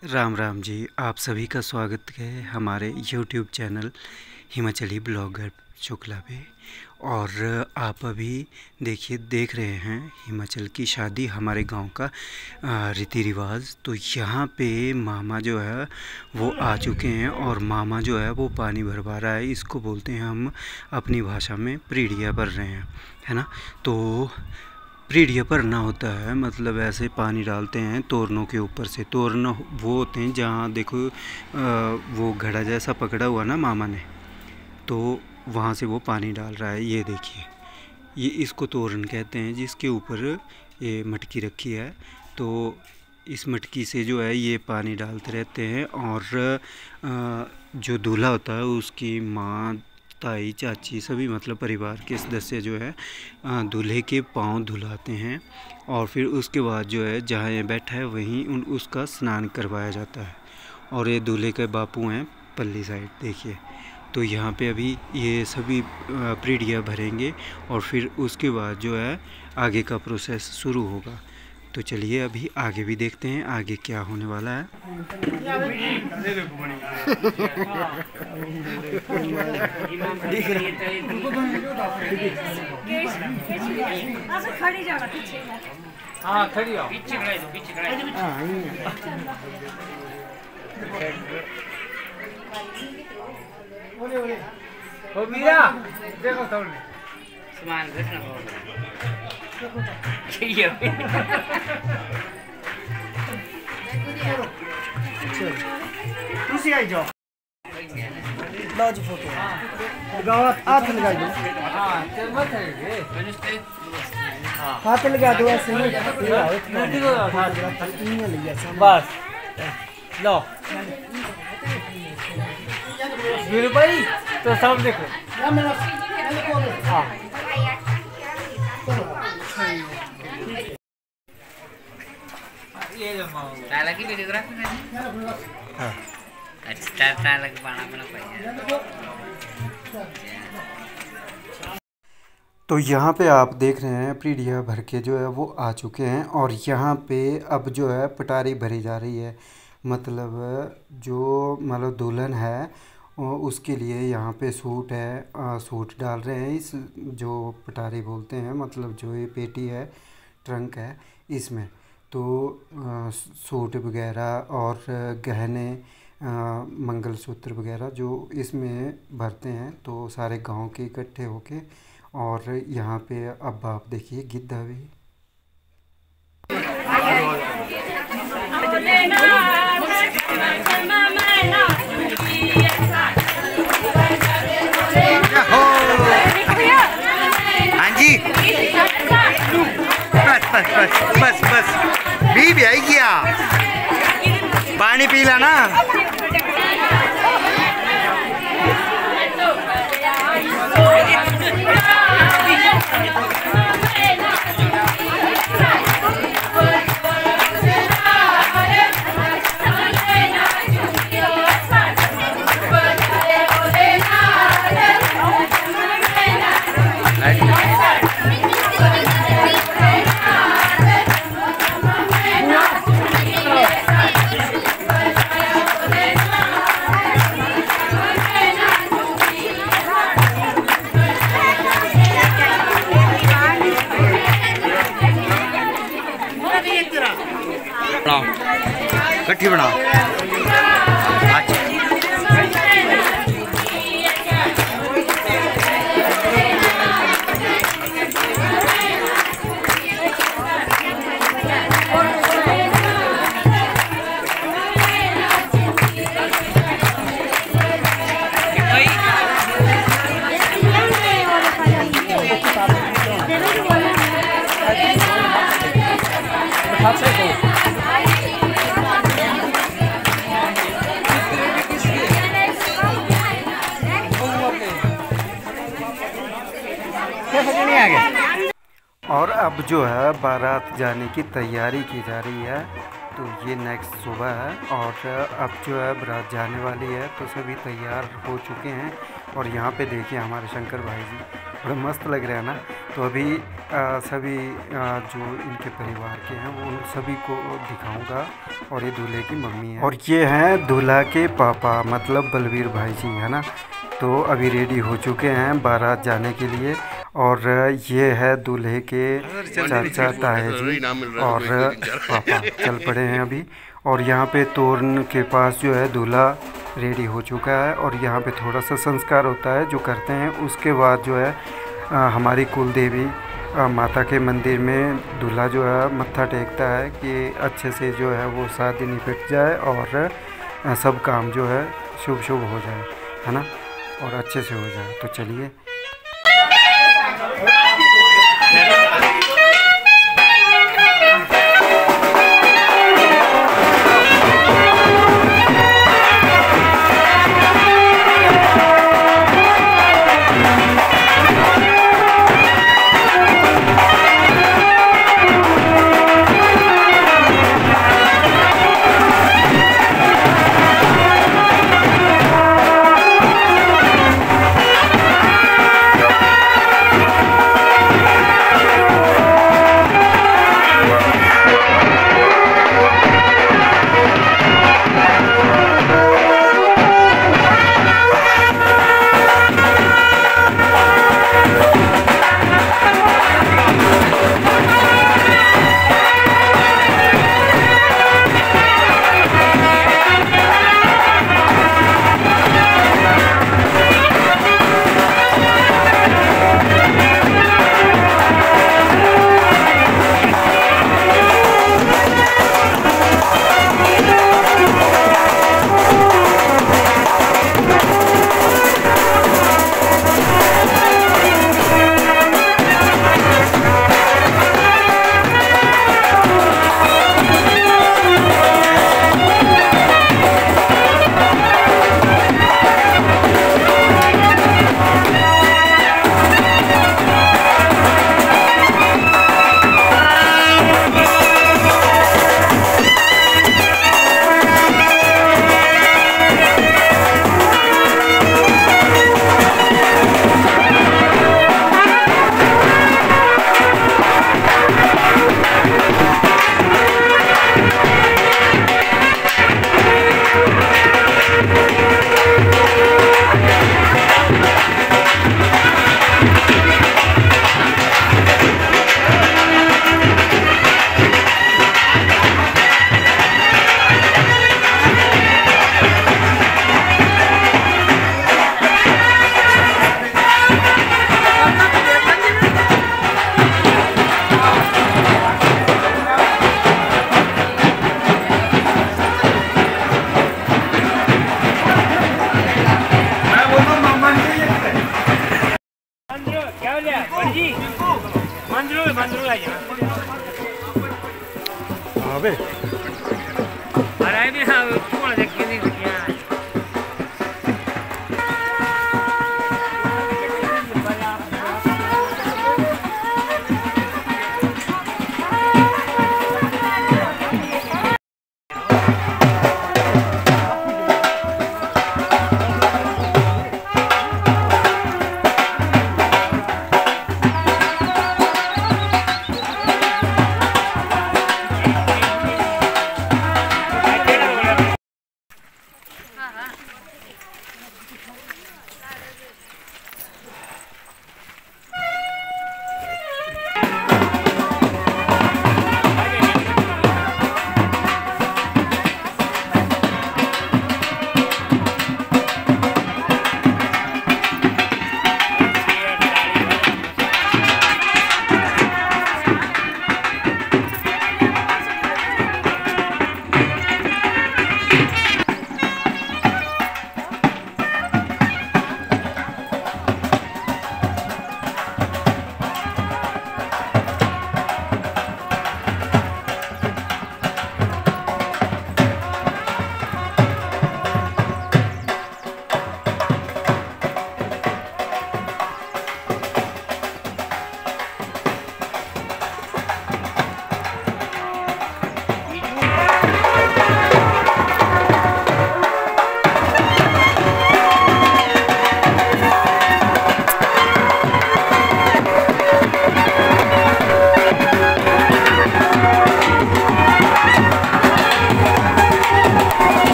राम राम जी, आप सभी का स्वागत है हमारे YouTube channel Himachali blogger Shukla पे। और आप अभी देख रहे हैं हिमाचल की शादी, हमारे गांव का रीति रिवाज। तो यहाँ पे मामा जो है वो आ चुके हैं और मामा जो है वो पानी भरवा रहा है। इसको बोलते हैं हम अपनी भाषा में प्रीढ़िया भर रहे हैं, है ना। तो प्रीढ़िया भरना होता है, मतलब ऐसे पानी डालते हैं तोरनों के ऊपर से। तोरन वो होते हैं जहाँ देखो वो घड़ा जैसा पकड़ा हुआ ना मामा ने, तो वहाँ से वो पानी डाल रहा है। ये देखिए, ये इसको तोरन कहते हैं, जिसके ऊपर ये मटकी रखी है। तो इस मटकी से जो है ये पानी डालते रहते हैं। और जो दूल्हा होता है उसकी माँ, ताई, चाची सभी मतलब परिवार के सदस्य जो है दूल्हे के पाँव धुलाते हैं। और फिर उसके बाद जो है जहाँ ये बैठा है वहीं उसका स्नान करवाया जाता है। और ये दूल्हे के बापू हैं पल्ली साइड, देखिए। तो यहाँ पे अभी ये सभी प्रीढ़िया भरेंगे और फिर उसके बाद जो है आगे का प्रोसेस शुरू होगा। तो चलिए अभी आगे भी देखते हैं आगे क्या होने वाला है। देखो सामान तुसी आई जाओ, लो जी फोटो लगाओ, हाथ लगा दो। हां चल मत है, हाथ लगा दो ऐसे ही बस। लो वीर भाई तो सब देखो। हाँ ताला की वीडियोग्राफी करनी। हाँ अच्छा, ताला की बना पाया। तो यहाँ पे आप देख रहे हैं प्रीढ़िया भर के जो है वो आ चुके हैं। और यहाँ पे अब जो है पटारी भरी जा रही है, मतलब जो मतलब दुल्हन है उसके लिए यहाँ पे सूट है, सूट डाल रहे हैं इस जो पटारी बोलते हैं, मतलब जो ये पेटी है, ट्रंक है इसमें। तो सूट वगैरह और गहने, मंगलसूत्र वगैरह जो इसमें भरते हैं, तो सारे गांव के इकट्ठे होके। और यहाँ पे अब आप देखिए गिद्धा भी। हाँ जी, बस भी आई गया, पानी पी ला ना। कट्ठी बनाओ। अच्छा और अब जो है बारात जाने की तैयारी की जा रही है। तो ये नेक्स्ट सुबह है और अब जो है बारात जाने वाली है। तो सभी तैयार हो चुके हैं। और यहाँ पे देखिए हमारे शंकर भाई जी बड़ा मस्त लग रहा है ना। तो अभी सभी जो इनके परिवार के हैं वो उन सभी को दिखाऊंगा। और ये दूल्हे की मम्मी है और ये हैं दूल्हा के पापा, मतलब बलवीर भाई जी, है ना। तो अभी रेडी हो चुके हैं बारात जाने के लिए। और ये है दूल्हे के चाचा ताया जी और पापा चल पड़े हैं अभी। और यहाँ पे तोरण के पास जो है दूल्हा रेडी हो चुका है। और यहाँ पे थोड़ा सा संस्कार होता है जो करते हैं। उसके बाद जो है हमारी कुल देवी माता के मंदिर में दूल्हा जो है मत्था टेकता है कि अच्छे से जो है वो शादी निपट जाए और सब काम जो है शुभ शुभ हो जाए, है ना, और अच्छे से हो जाए। तो चलिए।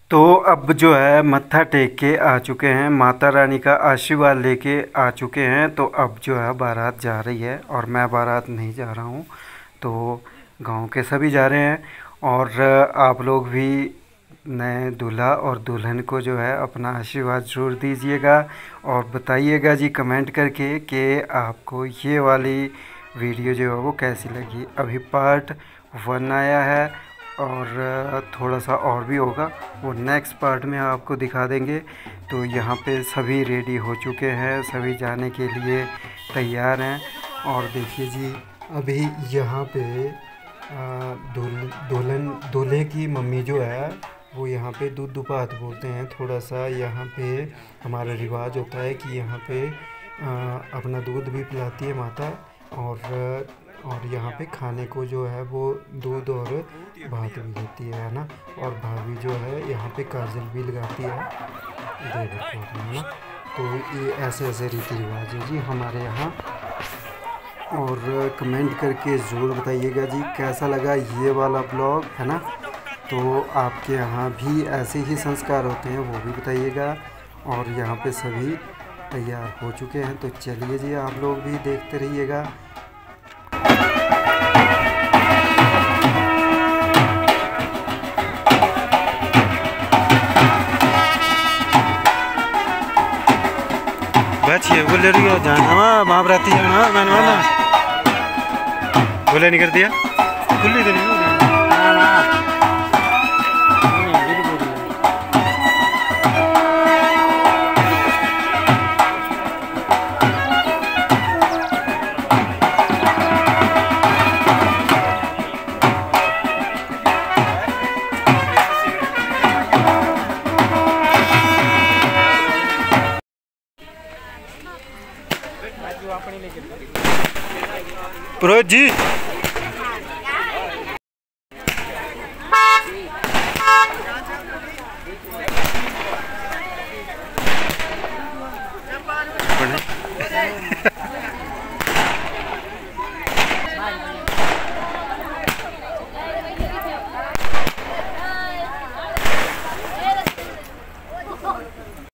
तो अब जो है मत्था टेक के आ चुके हैं, माता रानी का आशीर्वाद लेके आ चुके हैं। तो अब जो है बारात जा रही है और मैं बारात नहीं जा रहा हूँ, तो गांव के सभी जा रहे हैं। और आप लोग भी नए दूल्हा और दुल्हन को जो है अपना आशीर्वाद ज़रूर दीजिएगा और बताइएगा जी कमेंट करके कि आपको ये वाली वीडियो जो है वो कैसी लगी। अभी पार्ट 1 आया है और थोड़ा सा और भी होगा, वो नेक्स्ट पार्ट में आपको दिखा देंगे। तो यहाँ पे सभी रेडी हो चुके हैं, सभी जाने के लिए तैयार हैं। और देखिए जी अभी यहाँ पे दूल्हे की मम्मी जो है वो यहाँ पे दूध दुपात बोलते हैं। थोड़ा सा यहाँ पे हमारा रिवाज होता है कि यहाँ पे अपना दूध भी पिलाती है माता, और यहाँ पे खाने को जो है वो दूध और भात भी देती है ना। और भाभी जो है यहाँ पे काजल भी लगाती है देवर को अपना, है ना। तो ये ऐसे ऐसे रीति रिवाज है जी हमारे यहाँ। और कमेंट करके ज़रूर बताइएगा जी कैसा लगा ये वाला ब्लॉग, है ना। तो आपके यहाँ भी ऐसे ही संस्कार होते हैं वो भी बताइएगा। और यहाँ पे सभी तैयार हो चुके हैं, तो चलिए जी आप लोग भी देखते रहिएगा। बचिए बोले रही हो जाना महावराती जाना मैंने बोले नहीं कर दिया खुली तो नहीं पुरोहित जी